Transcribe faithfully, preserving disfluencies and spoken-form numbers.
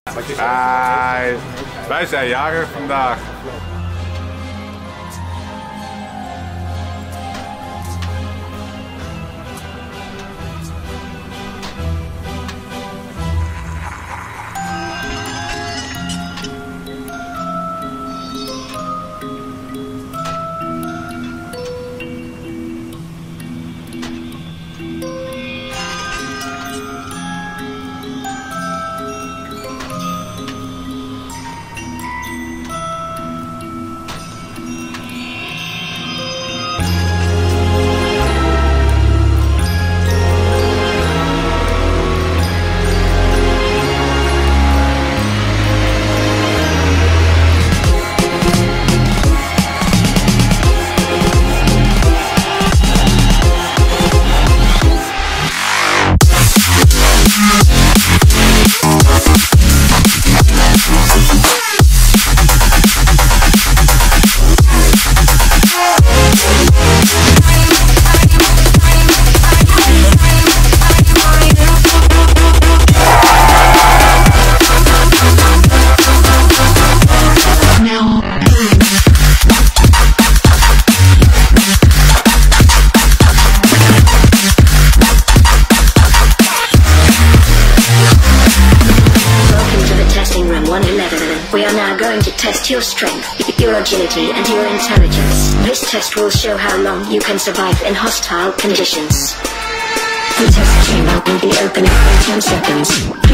Hi, wij zijn jarig vandaag. We are now going to test your strength, your agility and your intelligence. This test will show how long you can survive in hostile conditions. The test chamber will be open in ten seconds.